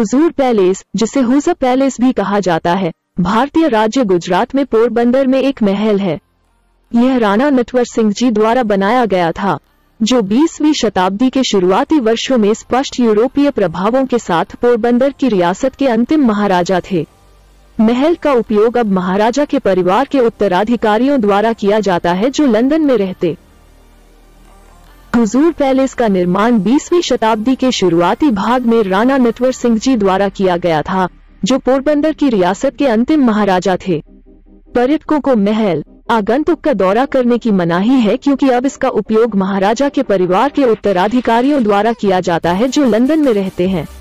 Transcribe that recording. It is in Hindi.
हुजूर पैलेस, जिसे हुज़र पैलेस भी कहा जाता है, भारतीय राज्य गुजरात में पोरबंदर में एक महल है। यह राणा नटवर सिंह जी द्वारा बनाया गया था, जो 20वीं शताब्दी के शुरुआती वर्षों में स्पष्ट यूरोपीय प्रभावों के साथ पोरबंदर की रियासत के अंतिम महाराजा थे। महल का उपयोग अब महाराजा के परिवार के उत्तराधिकारियों द्वारा किया जाता है, जो लंदन में रहते। हुजूर पैलेस का निर्माण 20वीं शताब्दी के शुरुआती भाग में राणा नटवर सिंह जी द्वारा किया गया था, जो पोरबंदर की रियासत के अंतिम महाराजा थे। पर्यटकों को महल आगंतुक का दौरा करने की मनाही है, क्योंकि अब इसका उपयोग महाराजा के परिवार के उत्तराधिकारियों द्वारा किया जाता है, जो लंदन में रहते हैं।